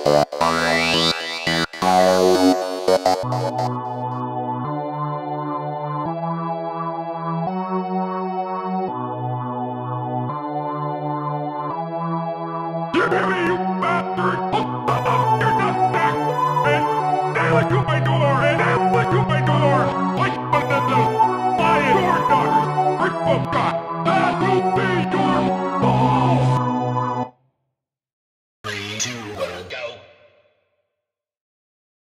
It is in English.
Jimmy, you bastard! You're not back! And nail it to my door! And nail it to my door! Like one of those flying door daughters! Grateful God! That will be your balls! 3, 2, 1.